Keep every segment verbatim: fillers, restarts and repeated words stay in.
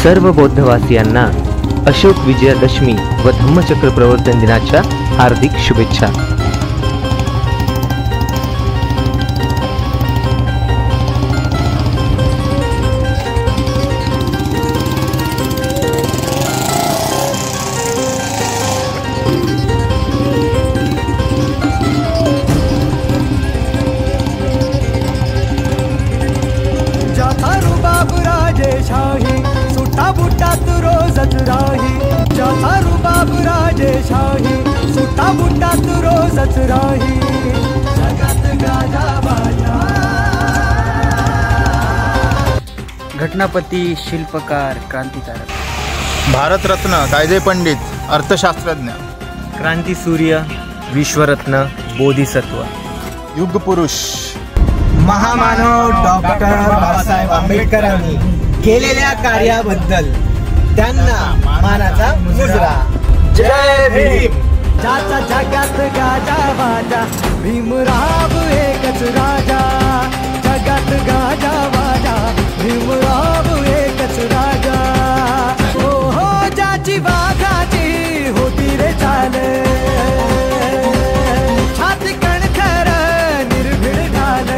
सर्व बौद्धवासियांना अशोक विजयादशमी व धम्मचक्र प्रवर्तन दिनाच्या हार्दिक शुभेच्छा। शाही सुटा बुटा तू रोजच राही, जाता रुबाब राजेशाही सुटा बुटा तू रोजच राही, जगात गाजा बाजा। घटनापती, शिल्पकार, क्रांतिकारक, भारतरत्न, कायदे पंडित, अर्थशास्त्रज्ञ, क्रांती सूर्य, विश्वरत्न, बोधिसत्व, युग पुरुष, महामानव डॉक्टर बाबासाहेब आंबेडकरांनी केलेल्या कार्याबद्दल त्यांना मानाचा मुजरा। जय भीम। ज्याचा जगात गाजा वाजा, भीमराव एकच राजा, जगात गाजा वाजा, भीमराव एकच राजा। हो हो ज्याची वाघाची होती रे चाल, छाती कणखर निर्भीड ढाल,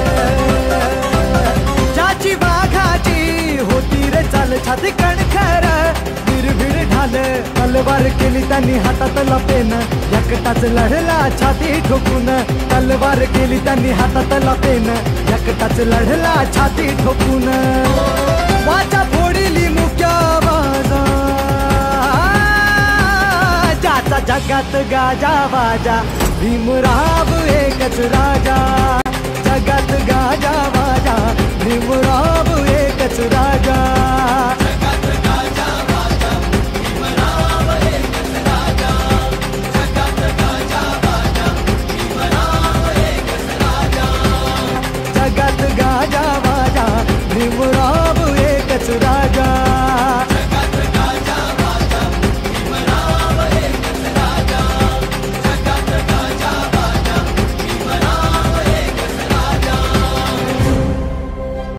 ज्याची वाघाची होती रे चाल, छाती कणखर निर्भीड ढाल। तलवार केली त्यांनी हातातला पेन, एकटाच लढला छाती ठोकून, तलवार केली त्यांनी हातातला पेन, एकटाच लढला छाती ठोकून। वाचा फोडली मुक्या बाजा, ज्याचा जगात गाजा वाजा, भीमराव एकच राजा, जगात गाजा वाजा, भीमराव